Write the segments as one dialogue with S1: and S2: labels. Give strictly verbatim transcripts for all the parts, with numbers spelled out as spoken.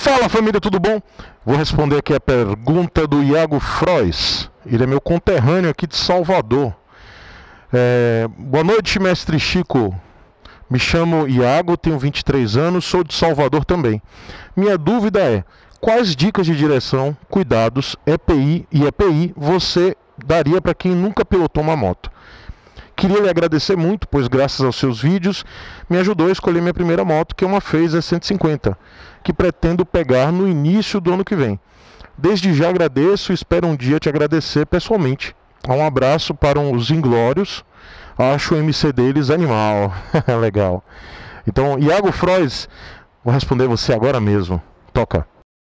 S1: Fala família, tudo bom? Vou responder aqui a pergunta do Iago Frois. Ele é meu conterrâneo aqui de Salvador. É... Boa noite, mestre Chico. Me chamo Iago, tenho vinte e três anos, sou de Salvador também. Minha dúvida é, quais dicas de direção, cuidados, E P I e E P I você daria para quem nunca pilotou uma moto? Queria lhe agradecer muito, pois graças aos seus vídeos me ajudou a escolher minha primeira moto, que é uma Phaser cento e cinquenta, que pretendo pegar no início do ano que vem. Desde já agradeço e espero um dia te agradecer pessoalmente. Um abraço para os Inglórios. Acho o M C deles animal. Legal. Então, Iago Frois, vou responder você agora mesmo. Toca.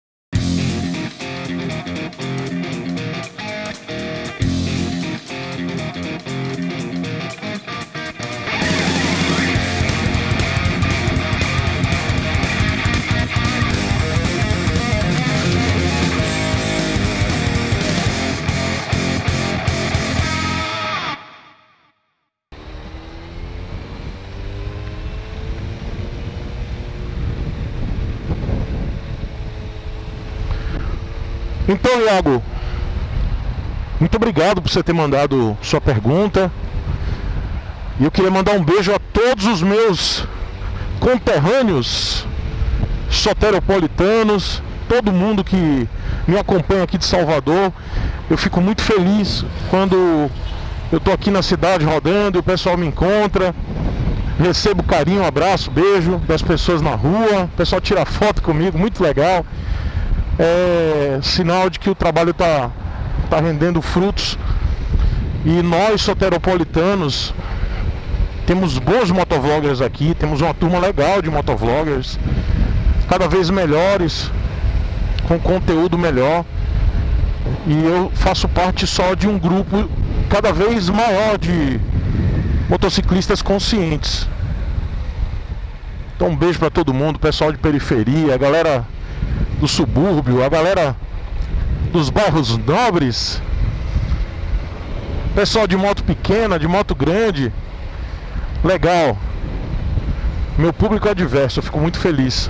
S1: Então, Iago, muito obrigado por você ter mandado sua pergunta. E eu queria mandar um beijo a todos os meus conterrâneos soteropolitanos, todo mundo que me acompanha aqui de Salvador. Eu fico muito feliz quando eu tô aqui na cidade rodando e o pessoal me encontra. Recebo carinho, um abraço, beijo das pessoas na rua. O pessoal tira foto comigo, muito legal. É sinal de que o trabalho está tá rendendo frutos. E nós soteropolitanos temos bons motovloggers aqui, temos uma turma legal de motovloggers, cada vez melhores, com conteúdo melhor. E eu faço parte só de um grupo cada vez maior de motociclistas conscientes. Então um beijo para todo mundo, pessoal de periferia, a galera do subúrbio, a galera dos bairros nobres, pessoal de moto pequena, de moto grande. Legal. Meu público é diverso, eu fico muito feliz.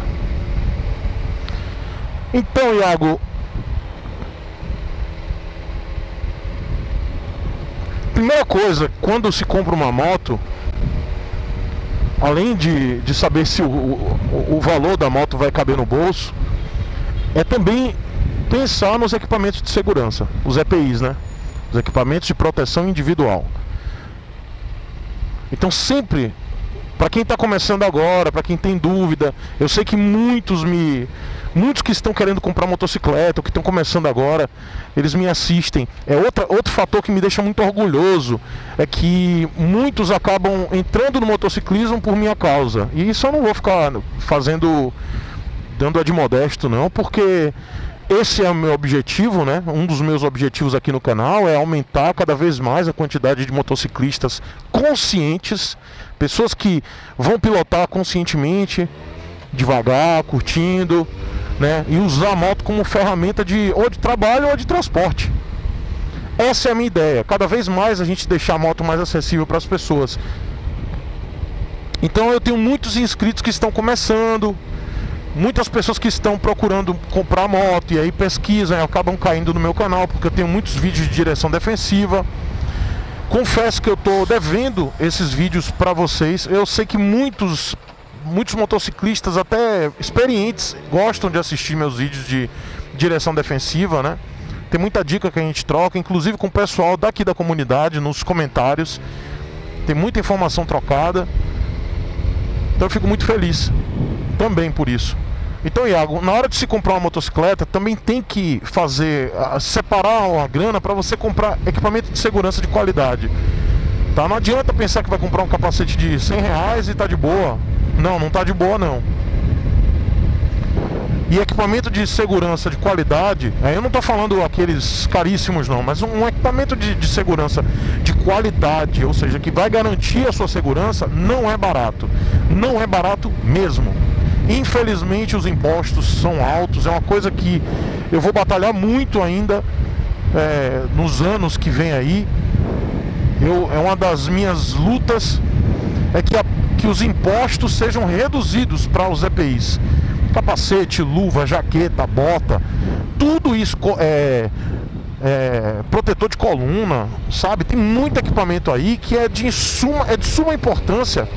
S1: Então, Iago, primeira coisa, quando se compra uma moto, além de, de saber se o, o, o valor da moto vai caber no bolso, é também pensar nos equipamentos de segurança, os E P Is, né? Os equipamentos de proteção individual. Então sempre, para quem está começando agora, para quem tem dúvida, eu sei que muitos me, muitos que estão querendo comprar motocicleta, ou que estão começando agora, eles me assistem. É outra, outro fator que me deixa muito orgulhoso, é que muitos acabam entrando no motociclismo por minha causa. E isso eu não vou ficar fazendo, dando a de modesto não, porque esse é o meu objetivo, né? Um dos meus objetivos aqui no canal é aumentar cada vez mais a quantidade de motociclistas conscientes, pessoas que vão pilotar conscientemente, devagar, curtindo, né? E usar a moto como ferramenta de ou de trabalho ou de transporte. Essa é a minha ideia, cada vez mais a gente deixar a moto mais acessível para as pessoas. Então eu tenho muitos inscritos que estão começando, muitas pessoas que estão procurando comprar moto e aí pesquisam e acabam caindo no meu canal, porque eu tenho muitos vídeos de direção defensiva. Confesso que eu estou devendo esses vídeos para vocês. Eu sei que muitos, muitos motociclistas, até experientes, gostam de assistir meus vídeos de direção defensiva, né? Tem muita dica que a gente troca, inclusive com o pessoal daqui da comunidade, nos comentários. Tem muita informação trocada. Então eu fico muito feliz também por isso. Então, Iago, na hora de se comprar uma motocicleta, também tem que fazer, separar uma grana para você comprar equipamento de segurança de qualidade. Tá? Não adianta pensar que vai comprar um capacete de cem reais e tá de boa. Não, não tá de boa não. E equipamento de segurança de qualidade, aí eu não tô falando aqueles caríssimos não, mas um equipamento de, de segurança de qualidade, ou seja, que vai garantir a sua segurança, não é barato. Não é barato mesmo. Infelizmente os impostos são altos, é uma coisa que eu vou batalhar muito ainda é, nos anos que vem aí. Eu, é uma das minhas lutas, é que, a, que os impostos sejam reduzidos para os E P Is. capacete, luva, jaqueta, bota, tudo isso é, é protetor de coluna, sabe? Tem muito equipamento aí que é de suma, é de suma importância,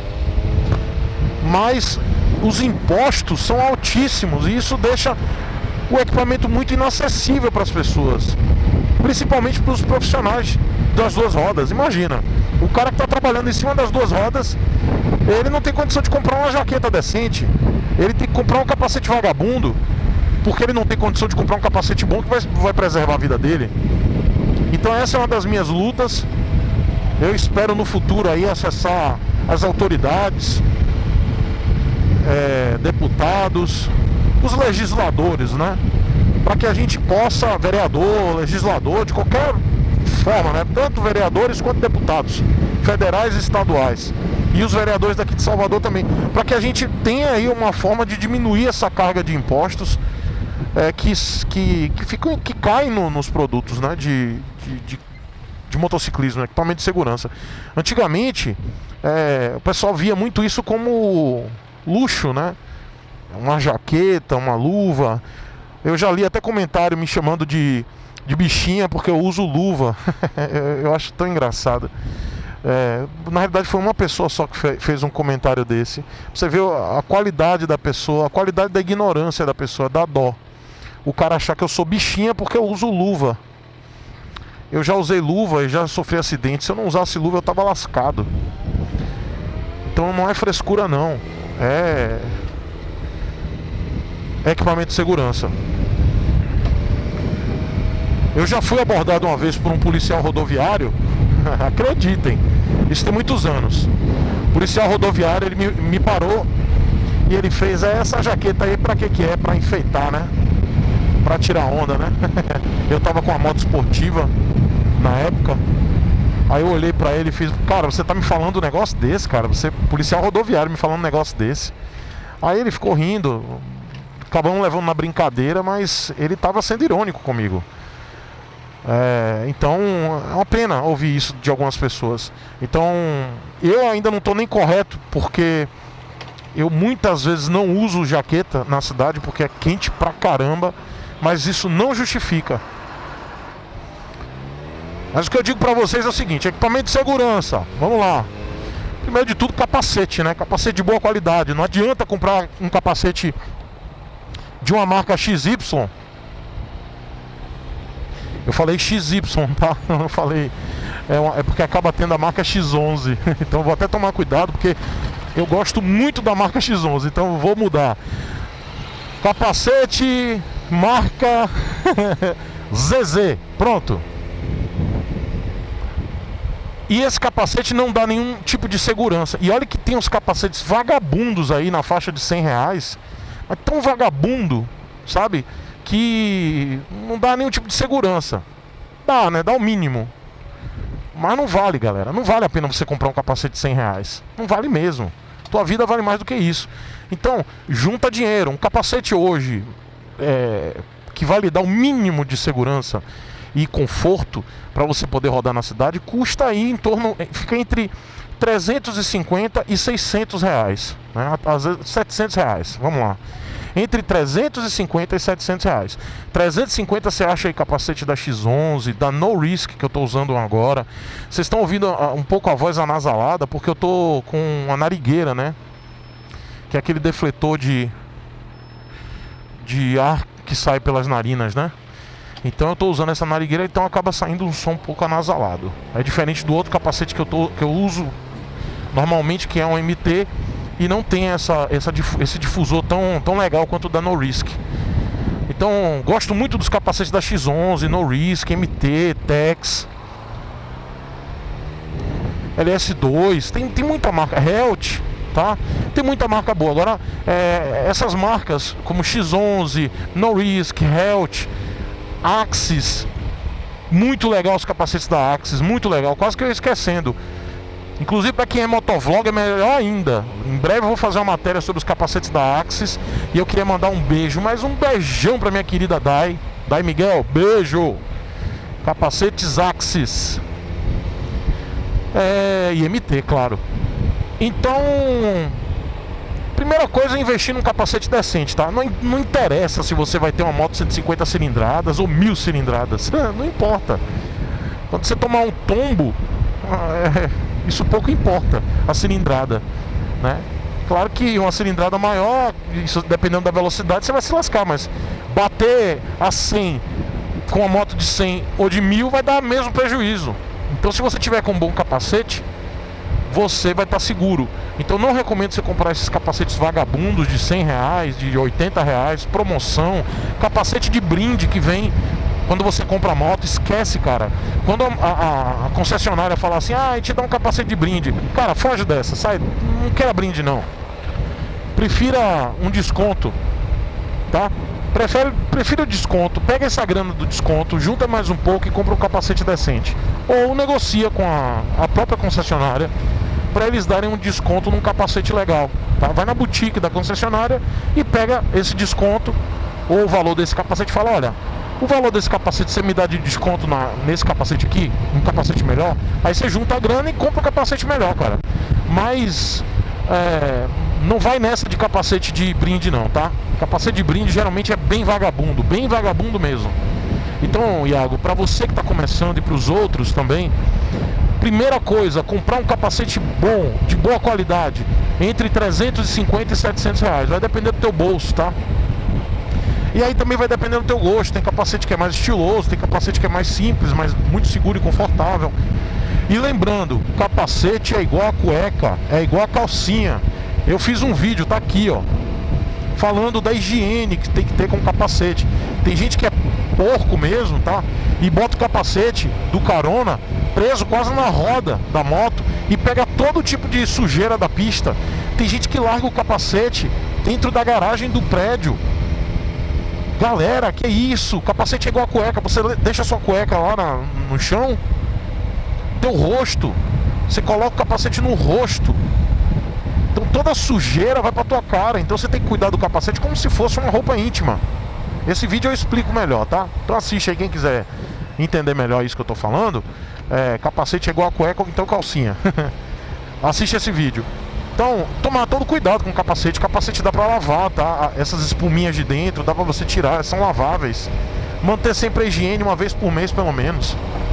S1: mas os impostos são altíssimos e isso deixa o equipamento muito inacessível para as pessoas, principalmente para os profissionais das duas rodas. Imagina, o cara que está trabalhando em cima das duas rodas, ele não tem condição de comprar uma jaqueta decente, ele tem que comprar um capacete vagabundo, porque ele não tem condição de comprar um capacete bom que vai, vai preservar a vida dele. Então essa é uma das minhas lutas. Eu espero no futuro aí acessar as autoridades, é, deputados, os legisladores, né? Para que a gente possa, vereador, legislador, de qualquer forma, né? Tanto vereadores quanto deputados, federais e estaduais, e os vereadores daqui de Salvador também, para que a gente tenha aí uma forma de diminuir essa carga de impostos é, que, que, que, ficam, que caem no, nos produtos, né? de, de, de, de motociclismo, equipamento de segurança. Antigamente, é, o pessoal via muito isso como luxo, né? Uma jaqueta, uma luva. Eu já li até comentário me chamando de, de bichinha porque eu uso luva. Eu acho tão engraçado. É, na realidade foi uma pessoa só que fe fez um comentário desse. Você vê a qualidade da pessoa, a qualidade da ignorância da pessoa, dá dó. O cara achar que eu sou bichinha porque eu uso luva. Eu já usei luva e já sofri acidente. Se eu não usasse luva eu tava lascado. Então não é frescura não. É... é equipamento de segurança. Eu já fui abordado uma vez por um policial rodoviário. Acreditem, isso tem muitos anos. O policial rodoviário, ele me, me parou e ele fez: é, essa jaqueta aí pra que que é? Pra enfeitar, né? Pra tirar onda, né? Eu tava com uma moto esportiva na época. Aí eu olhei pra ele e fiz: cara, você tá me falando um negócio desse, cara? Você, policial rodoviário, me falando um negócio desse. Aí ele ficou rindo. Acabamos levando na brincadeira, mas ele tava sendo irônico comigo. É, então é uma pena ouvir isso de algumas pessoas. Então eu ainda não estou nem correto, porque eu muitas vezes não uso jaqueta na cidade porque é quente pra caramba, mas isso não justifica. Mas o que eu digo pra vocês é o seguinte: equipamento de segurança, vamos lá. Primeiro de tudo, capacete, né? Capacete de boa qualidade. Não adianta comprar um capacete de uma marca X Y. Eu falei X Y, tá? Eu não falei... É, uma, é porque acaba tendo a marca X onze. Então eu vou até tomar cuidado, porque eu gosto muito da marca X onze. Então eu vou mudar. Capacete marca Z Z. Pronto. E esse capacete não dá nenhum tipo de segurança. E olha que tem uns capacetes vagabundos aí na faixa de cem reais. Mas tão vagabundo, sabe? Que não dá nenhum tipo de segurança. Dá, né? Dá o mínimo. Mas não vale, galera. Não vale a pena você comprar um capacete de cem reais. Não vale mesmo. Tua vida vale mais do que isso. Então, junta dinheiro. Um capacete hoje é, que vai lhe dar o mínimo de segurança e conforto para você poder rodar na cidade, custa aí em torno... Fica entre trezentos e cinquenta e seiscentos reais, né? Às vezes setecentos reais. Vamos lá. Entre trezentos e cinquenta e setecentos reais. trezentos e cinquenta você acha aí capacete da X onze, da No Risk, que eu estou usando agora. Vocês estão ouvindo um pouco a voz anasalada, porque eu estou com uma narigueira, né? Que é aquele defletor de, de ar que sai pelas narinas, né? Então eu estou usando essa narigueira, então acaba saindo um som um pouco anasalado. É diferente do outro capacete que eu, tô, que eu uso normalmente, que é um M T, e não tem essa, essa, esse difusor tão, tão legal quanto o da No Risk. Então, gosto muito dos capacetes da X onze, No Risk, M T, Tex, L S dois, tem, tem muita marca, Helt, tá? Tem muita marca boa. Agora, é, essas marcas como X onze, No Risk, Helt, Axis, muito legal os capacetes da Axis, muito legal, quase que eu ia esquecendo. Inclusive para quem é motovlog é melhor ainda. Em breve eu vou fazer uma matéria sobre os capacetes da Axis. E eu queria mandar um beijo, mas um beijão para minha querida Dai. Dai Miguel, beijo. Capacetes Axis. É, e M T, claro. Então, Primeira coisa é investir num capacete decente, tá? Não, não interessa se você vai ter uma moto cento e cinquenta cilindradas ou mil cilindradas. Não importa. Quando você tomar um tombo, é, isso pouco importa, a cilindrada, né? Claro que uma cilindrada maior, isso, dependendo da velocidade, você vai se lascar, mas bater a cem com uma moto de cem ou de mil vai dar o mesmo prejuízo. Então, se você tiver com um bom capacete, você vai estar seguro. Então não recomendo você comprar esses capacetes vagabundos de cem reais, de oitenta reais, promoção, capacete de brinde que vem quando você compra a moto. Esquece, cara. Quando a, a, a concessionária fala assim, ah, a gente dá um capacete de brinde, cara, foge dessa, sai, não quer brinde não. Prefira um desconto, tá? Prefere, prefira o desconto, pega essa grana do desconto, junta mais um pouco e compra um capacete decente. Ou negocia com a, a própria concessionária para eles darem um desconto num capacete legal, tá? Vai na boutique da concessionária e pega esse desconto ou o valor desse capacete e fala, olha, o valor desse capacete você me dá de desconto na, nesse capacete aqui, um capacete melhor. Aí você junta a grana e compra um capacete melhor, cara. Mas é, não vai nessa de capacete de brinde não, tá? Capacete de brinde geralmente é bem vagabundo, bem vagabundo mesmo. Então, Iago, para você que está começando e para os outros também, primeira coisa, comprar um capacete bom, de boa qualidade, entre trezentos e cinquenta e setecentos reais. Vai depender do teu bolso, tá? E aí também vai depender do teu gosto. Tem capacete que é mais estiloso, tem capacete que é mais simples, mas muito seguro e confortável. E lembrando, capacete é igual a cueca, é igual a calcinha. Eu fiz um vídeo, tá aqui, ó, falando da higiene que tem que ter com o capacete. Tem gente que é porco mesmo, tá? E bota o capacete do carona preso quase na roda da moto e pega todo tipo de sujeira da pista. Tem gente que larga o capacete dentro da garagem do prédio. Galera, que isso? O capacete é igual a cueca. Você deixa a sua cueca lá na, no chão, teu rosto, você coloca o capacete no rosto, então toda a sujeira vai pra tua cara. Então você tem que cuidar do capacete como se fosse uma roupa íntima. Esse vídeo eu explico melhor, tá? Então assiste aí quem quiser entender melhor isso que eu tô falando. É, capacete é igual a cueca ou então calcinha. Assiste esse vídeo. Então, tomar todo cuidado com o capacete. O capacete dá pra lavar, tá? Essas espuminhas de dentro dá pra você tirar, são laváveis. Manter sempre a higiene uma vez por mês pelo menos.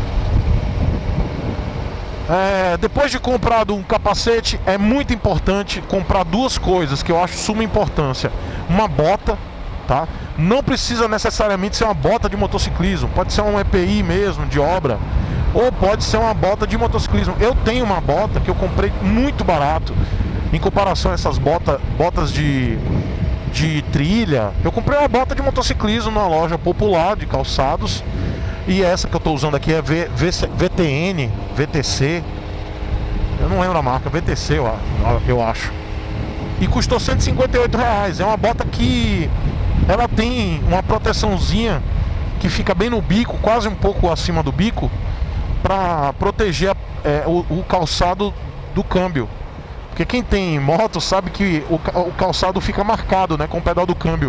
S1: É, depois de comprado um capacete, é muito importante comprar duas coisas que eu acho de suma importância. Uma bota, tá? Não precisa necessariamente ser uma bota de motociclismo, pode ser um E P I mesmo, de obra, ou pode ser uma bota de motociclismo. Eu tenho uma bota que eu comprei muito barato em comparação a essas bota, botas de, de trilha. Eu comprei uma bota de motociclismo numa loja popular de calçados. E essa que eu estou usando aqui é v, v, VTN, V T C. Eu não lembro a marca, V T C eu, eu acho. E custou cento e cinquenta e oito reais. É uma bota que ela tem uma proteçãozinha que fica bem no bico, quase um pouco acima do bico, para proteger é, o, o calçado do câmbio. Porque quem tem moto sabe que o, o calçado fica marcado, né, com o pedal do câmbio.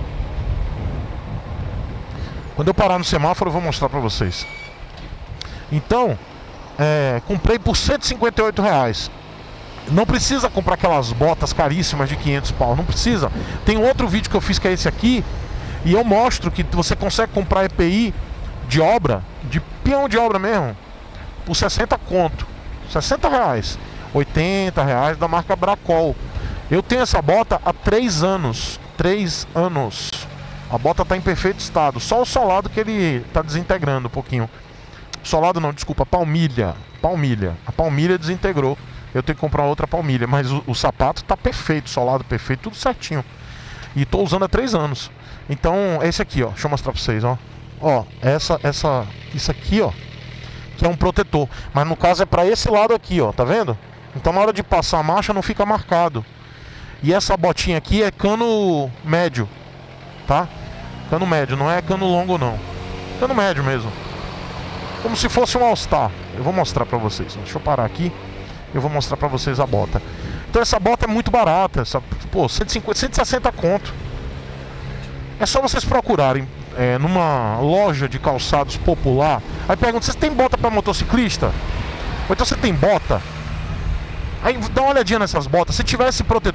S1: Quando eu parar no semáforo eu vou mostrar pra vocês. Então, é, comprei por cento e cinquenta e oito reais. Não precisa comprar aquelas botas caríssimas de quinhentos pau, não precisa. Tem outro vídeo que eu fiz que é esse aqui, e eu mostro que você consegue comprar E P I de obra, de peão de obra mesmo, por sessenta conto, sessenta reais, oitenta reais, da marca Bracol. Eu tenho essa bota há três anos, três anos. A bota está em perfeito estado, só o solado que ele está desintegrando um pouquinho. Solado não, desculpa, palmilha. Palmilha, a palmilha desintegrou. Eu tenho que comprar outra palmilha, mas o, o sapato está perfeito, solado perfeito, tudo certinho. E estou usando há três anos. Então, esse aqui, ó, deixa eu mostrar para vocês, ó. Ó, essa, essa, isso aqui, ó, que é um protetor. Mas no caso é para esse lado aqui, ó, tá vendo? Então na hora de passar a marcha não fica marcado. E essa botinha aqui é cano médio, tá? Cano médio, não é cano longo não. Cano médio mesmo. Como se fosse um All-Star. Eu vou mostrar pra vocês. Deixa eu parar aqui. Eu vou mostrar pra vocês a bota. Então essa bota é muito barata. Essa, pô, cento e cinquenta, cento e sessenta conto. É só vocês procurarem é, numa loja de calçados popular. Aí pergunta, vocês tem bota pra motociclista? Ou então você tem bota? Aí dá uma olhadinha nessas botas. Se tiver esse protetor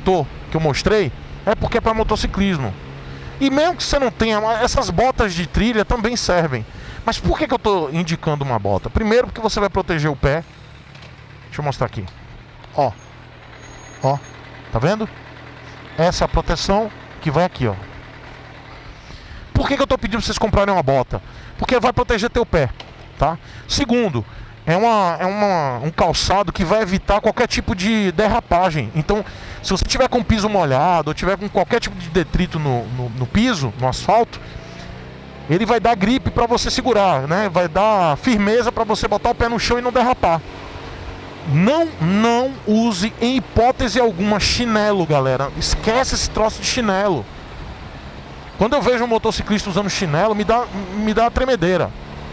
S1: que eu mostrei, é porque é para motociclismo. E mesmo que você não tenha, essas botas de trilha também servem. Mas por que que eu tô indicando uma bota? Primeiro porque você vai proteger o pé. Deixa eu mostrar aqui. Ó. Ó. Tá vendo? Essa é a proteção que vai aqui, ó. Por que que eu tô pedindo pra vocês comprarem uma bota? Porque vai proteger teu pé, tá? Segundo, é, uma, é uma, um calçado que vai evitar qualquer tipo de derrapagem. Então, se você tiver com piso molhado ou tiver com qualquer tipo de detrito no, no, no piso, no asfalto, ele vai dar gripe para você segurar, né? Vai dar firmeza para você botar o pé no chão e não derrapar. Não, não use em hipótese alguma chinelo, galera. Esquece esse troço de chinelo. Quando eu vejo um motociclista usando chinelo, me dá, me dá uma tremedeira.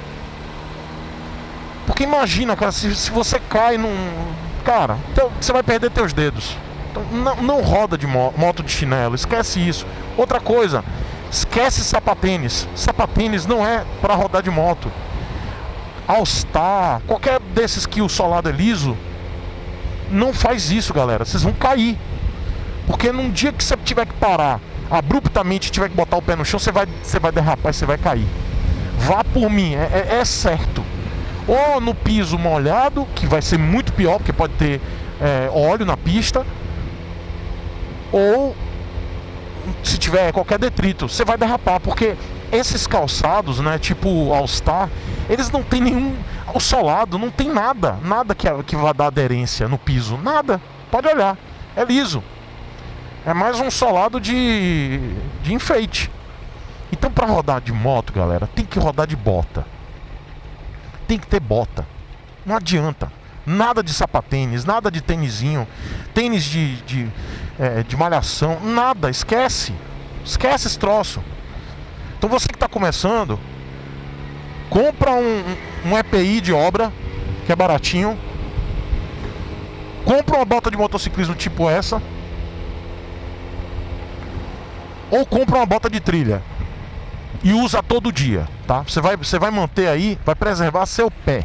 S1: Porque imagina, cara, se, se você cai num... Cara, teu, você vai perder teus dedos. Então, não, não roda de mo moto de chinelo, esquece isso. Outra coisa, esquece sapatênis. Sapatênis não é para rodar de moto. All Star, qualquer desses que o solado é liso, não faz isso, galera. Vocês vão cair. Porque num dia que você tiver que parar abruptamente, tiver que botar o pé no chão, você vai, você vai derrapar e você vai cair. Vá por mim, é, é, é certo. Ou no piso molhado, que vai ser muito pior, porque pode ter é, óleo na pista. Ou se tiver qualquer detrito, você vai derrapar, porque esses calçados, né, tipo All Star, eles não tem nenhum... O solado não tem nada, nada que, que vá dar aderência no piso, nada. Pode olhar, é liso. É mais um solado de, de enfeite. Então, para rodar de moto, galera, tem que rodar de bota. Tem que ter bota. Não adianta. Nada de sapatênis, nada de tênisinho, tênis de, de, é, de malhação, nada. Esquece. Esquece esse troço. Então, você que está começando, compra um, um E P I de obra, que é baratinho. Compra uma bota de motociclismo tipo essa. Ou compra uma bota de trilha e usa todo dia, tá? Você vai, você vai manter aí, vai preservar seu pé,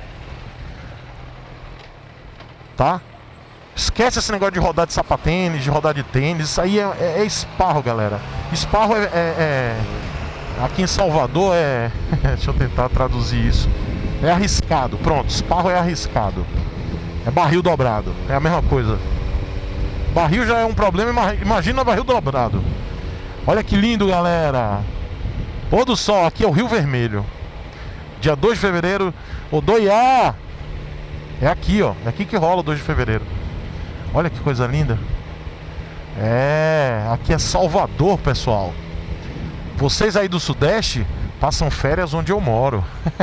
S1: tá? Esquece esse negócio de rodar de sapatênis, de rodar de tênis. Isso aí é, é, é esparro, galera. Esparro é, é, é... Aqui em Salvador é... Deixa eu tentar traduzir isso. É arriscado, pronto, esparro é arriscado. É barril dobrado, é a mesma coisa. Barril já é um problema, imagina barril dobrado. Olha que lindo, galera. Pôr do sol, aqui é o Rio Vermelho. Dia dois de fevereiro, Odoiá. É aqui, ó. É aqui que rola o dois de fevereiro. Olha que coisa linda. É, aqui é Salvador, pessoal. Vocês aí do Sudeste passam férias onde eu moro.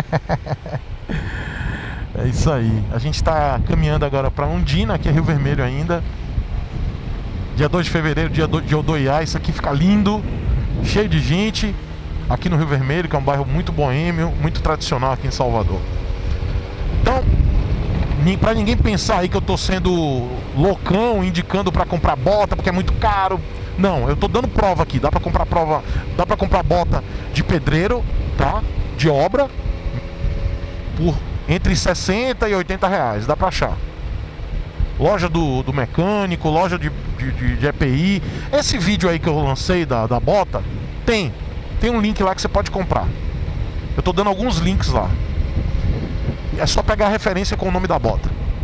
S1: É isso aí. A gente tá caminhando agora pra Ondina, aqui é Rio Vermelho ainda. Dia dois de fevereiro, dia de Odoiá. Isso aqui fica lindo, cheio de gente. Aqui no Rio Vermelho, que é um bairro muito boêmio, muito tradicional aqui em Salvador. Então, pra ninguém pensar aí que eu tô sendo loucão, indicando pra comprar bota, porque é muito caro. Não, eu tô dando prova aqui. Dá pra comprar prova, dá pra comprar bota de pedreiro, tá? De obra, por entre sessenta e oitenta reais. Dá pra achar. Loja do, do mecânico, loja de, de, de E P I. Esse vídeo aí que eu lancei da, da bota, tem. Tem um link lá que você pode comprar. Eu tô dando alguns links lá. É só pegar a referência com o nome da bota.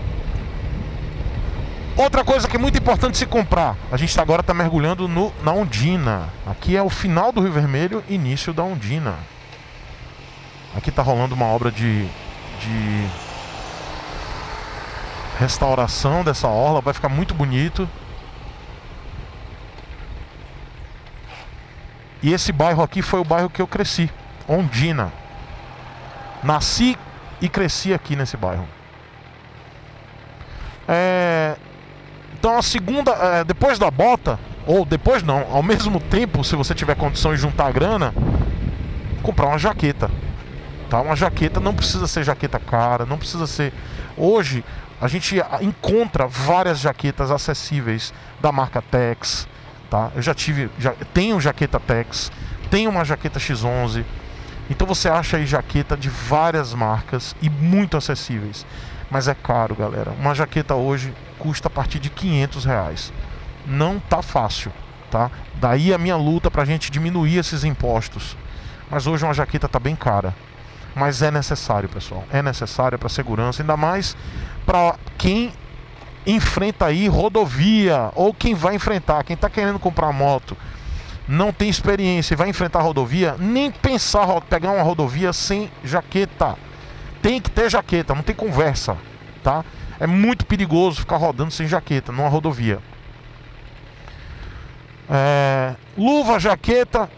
S1: Outra coisa que é muito importante se comprar. A gente agora tá mergulhando no, na Ondina. Aqui é o final do Rio Vermelho, início da Ondina. Aqui tá rolando uma obra de... de restauração dessa orla, vai ficar muito bonito. E esse bairro aqui foi o bairro que eu cresci, Ondina. Nasci e cresci aqui nesse bairro. É... Então a segunda, é, depois da bota, ou depois não, ao mesmo tempo, se você tiver condição de juntar a grana, comprar uma jaqueta, tá? Uma jaqueta não precisa ser jaqueta cara, não precisa ser... Hoje a gente encontra várias jaquetas acessíveis da marca Tex, tá? Eu já tive, já tenho jaqueta Tex, tenho uma jaqueta X onze. Então você acha aí jaqueta de várias marcas e muito acessíveis. Mas é caro, galera. Uma jaqueta hoje custa a partir de quinhentos reais. não tá fácil, tá? Daí a minha luta pra gente diminuir esses impostos. Mas hoje uma jaqueta tá bem cara. Mas é necessário, pessoal. É necessário para segurança, ainda mais para quem enfrenta aí rodovia, ou quem vai enfrentar, quem tá querendo comprar moto, não tem experiência e vai enfrentar a rodovia, nem pensar pegar uma rodovia sem jaqueta. Tem que ter jaqueta, não tem conversa, tá? É muito perigoso ficar rodando sem jaqueta numa rodovia. É, luva, jaqueta,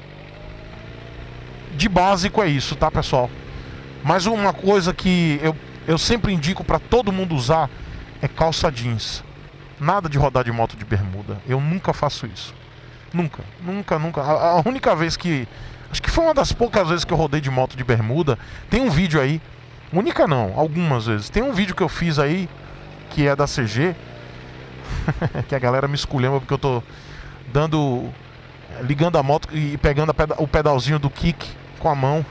S1: de básico é isso, tá, pessoal? Mas uma coisa que eu, eu sempre indico para todo mundo usar é calça jeans. Nada de rodar de moto de bermuda. Eu nunca faço isso. Nunca, nunca, nunca. A, a única vez que... Acho que foi uma das poucas vezes que eu rodei de moto de bermuda. Tem um vídeo aí. Única não, algumas vezes. Tem um vídeo que eu fiz aí, que é da C G. Que a galera me esculhamba porque eu tô dando... ligando a moto e pegando a peda o pedalzinho do kick com a mão.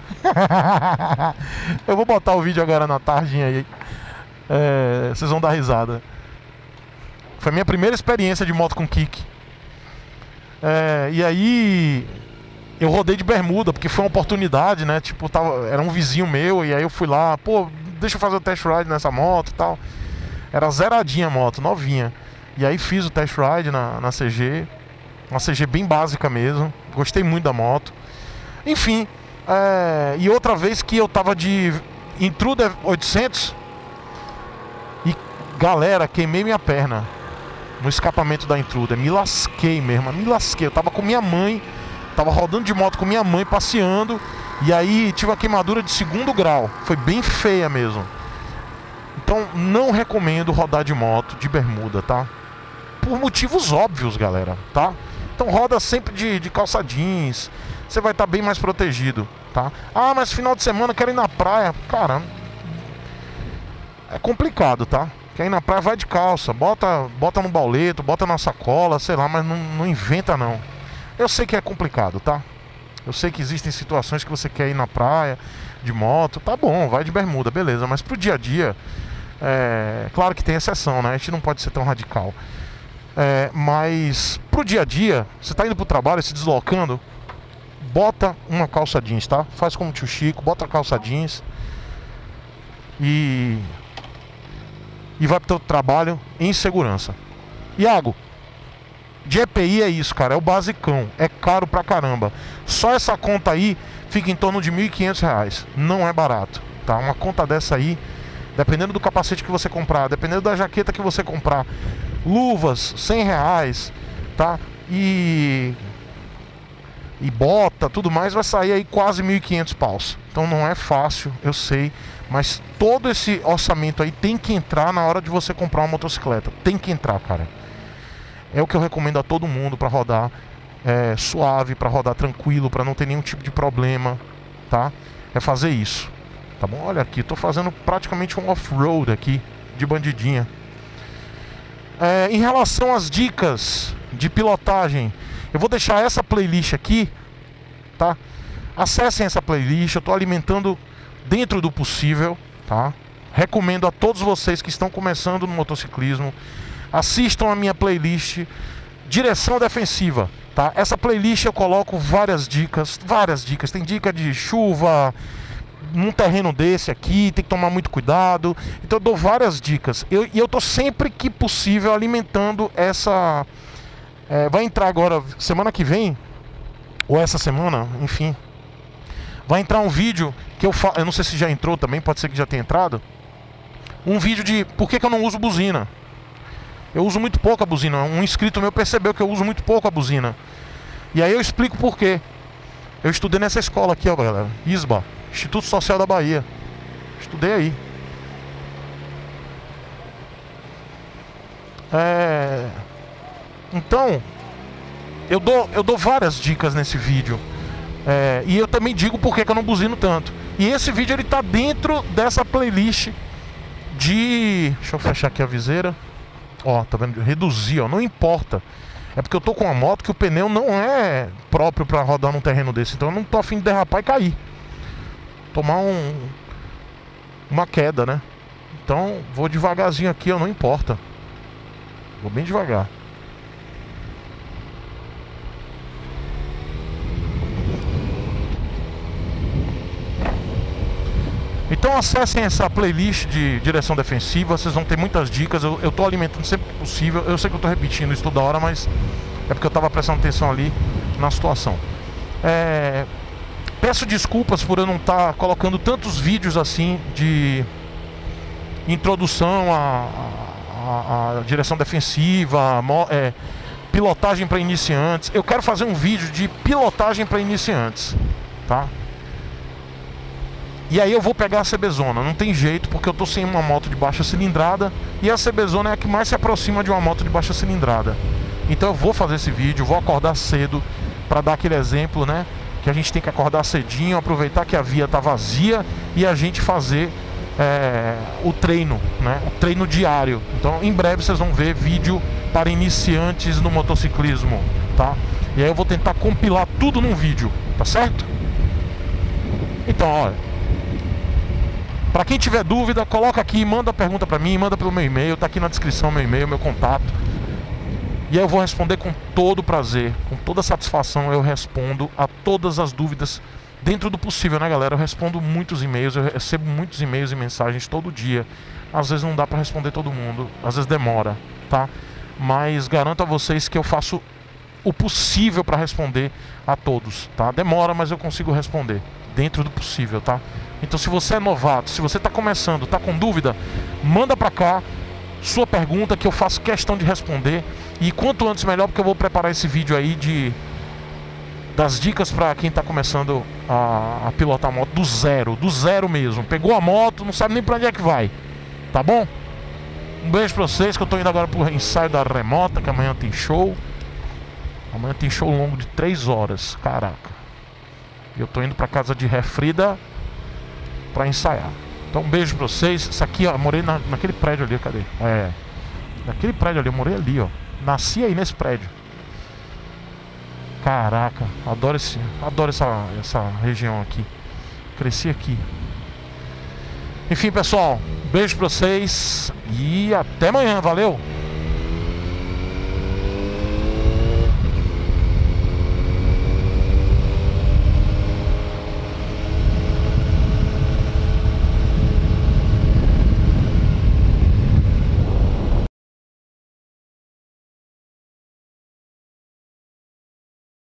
S1: Eu vou botar o vídeo agora na tardinha aí. É, vocês vão dar risada. Foi a minha primeira experiência de moto com kick. É, e aí eu rodei de bermuda, porque foi uma oportunidade, né? Tipo, tava, era um vizinho meu, e aí eu fui lá, pô, deixa eu fazer o test ride nessa moto e tal. Era zeradinha a moto, novinha. E aí fiz o test ride na, na C G. Uma C G bem básica mesmo. Gostei muito da moto. Enfim, é, e outra vez que eu tava de Intruder oitocentos. E galera, queimei minha perna no escapamento da Intruder. Me lasquei mesmo, me lasquei. Eu tava com minha mãe, tava rodando de moto com minha mãe, passeando. E aí tive uma queimadura de segundo grau. Foi bem feia mesmo. Então não recomendo rodar de moto de bermuda, tá? Por motivos óbvios, galera, tá? Então roda sempre de, de calça jeans. Você vai estar bem mais protegido, tá? Ah, mas final de semana eu quero ir na praia. Cara, é complicado, tá? Quer ir na praia, vai de calça. Bota, bota no bauleto, bota na sacola, sei lá, mas não, não inventa não. Eu sei que é complicado, tá? Eu sei que existem situações que você quer ir na praia de moto. Tá bom, vai de bermuda, beleza. Mas pro dia a dia, é... claro que tem exceção, né? A gente não pode ser tão radical. É, mas pro dia a dia, você tá indo pro trabalho, se deslocando, bota uma calça jeans, tá? Faz como o tio Chico, bota a calça jeans e e vai pro teu trabalho em segurança. Iago, de E P I é isso, cara, é o basicão, é caro pra caramba. Só essa conta aí fica em torno de mil e quinhentos reais, não é barato, tá? Uma conta dessa aí, dependendo do capacete que você comprar, dependendo da jaqueta que você comprar, luvas, cem reais, tá? E e bota, tudo mais, vai sair aí quase mil e quinhentos paus. Então não é fácil, eu sei, mas todo esse orçamento aí tem que entrar na hora de você comprar uma motocicleta. Tem que entrar, cara. É o que eu recomendo a todo mundo para rodar é, suave, para rodar tranquilo, para não ter nenhum tipo de problema, tá? É fazer isso, tá bom? Olha aqui, tô fazendo praticamente um off-road aqui, de bandidinha. É, em relação às dicas de pilotagem, eu vou deixar essa playlist aqui, tá? Acessem essa playlist, eu tô alimentando dentro do possível, tá? Recomendo a todos vocês que estão começando no motociclismo, assistam a minha playlist Direção Defensiva, tá? Essa playlist eu coloco várias dicas, várias dicas. Tem dica de chuva, num terreno desse aqui, tem que tomar muito cuidado. Então eu dou várias dicas. E eu, eu tô sempre que possível alimentando essa... É, vai entrar agora, semana que vem, ou essa semana, enfim, vai entrar um vídeo que eu falo, eu não sei se já entrou também, pode ser que já tenha entrado. Um vídeo de por que, que eu não uso buzina. Eu uso muito pouco a buzina. Um inscrito meu percebeu que eu uso muito pouco a buzina. E aí eu explico por quê. Eu estudei nessa escola aqui, ó, galera, I S B A, Instituto Social da Bahia. Estudei aí. É... Então, eu dou, eu dou várias dicas nesse vídeo. É, e eu também digo por que, que eu não buzino tanto. E esse vídeo ele tá dentro dessa playlist de... Deixa eu fechar aqui a viseira. Ó, tá vendo? Reduzir, ó, não importa. É porque eu tô com uma moto que o pneu não é próprio pra rodar num terreno desse. Então eu não tô afim de derrapar e cair. Tomar um... uma queda, né? Então vou devagarzinho aqui, ó, não importa. Vou bem devagar. Então acessem essa playlist de direção defensiva, vocês vão ter muitas dicas. Eu, eu tô alimentando sempre que possível. Eu sei que eu tô repetindo isso toda hora, mas é porque eu tava prestando atenção ali na situação. É, peço desculpas por eu não estar tá colocando tantos vídeos assim de introdução à, à, à direção defensiva, é, pilotagem para iniciantes. Eu quero fazer um vídeo de pilotagem para iniciantes, tá? E aí eu vou pegar a CBzona, não tem jeito, porque eu tô sem uma moto de baixa cilindrada e a CBzona é a que mais se aproxima de uma moto de baixa cilindrada. Então eu vou fazer esse vídeo, vou acordar cedo para dar aquele exemplo, né? Que a gente tem que acordar cedinho, aproveitar que a via tá vazia e a gente fazer é, o treino, né? O treino diário. Então em breve vocês vão ver vídeo para iniciantes no motociclismo, tá? E aí eu vou tentar compilar tudo num vídeo, tá certo? Então, olha, para quem tiver dúvida, coloca aqui, manda a pergunta para mim, manda pelo meu e-mail, tá aqui na descrição meu e-mail, meu contato. E aí eu vou responder com todo prazer, com toda satisfação. Eu respondo a todas as dúvidas dentro do possível, né, galera? Eu respondo muitos e-mails, eu recebo muitos e-mails e mensagens todo dia. Às vezes não dá para responder todo mundo, às vezes demora, tá? Mas garanto a vocês que eu faço o possível para responder a todos, tá? Demora, mas eu consigo responder dentro do possível, tá? Então se você é novato, se você está começando, está com dúvida, manda para cá sua pergunta que eu faço questão de responder. E quanto antes melhor, porque eu vou preparar esse vídeo aí de das dicas para quem está começando a, a pilotar a moto do zero, do zero mesmo. Pegou a moto, não sabe nem para onde é que vai, tá bom? Um beijo para vocês, que eu tô indo agora pro ensaio da remota, que amanhã tem show. Amanhã tem show longo de três horas, caraca. E eu tô indo pra casa de Refrida pra ensaiar. Então um beijo pra vocês. Isso aqui, ó, eu morei na, naquele prédio ali, cadê? É, naquele prédio ali, eu morei ali, ó. Nasci aí nesse prédio. Caraca, adoro esse, adoro essa, essa região aqui. Cresci aqui. Enfim, pessoal, beijo pra vocês e até amanhã, valeu!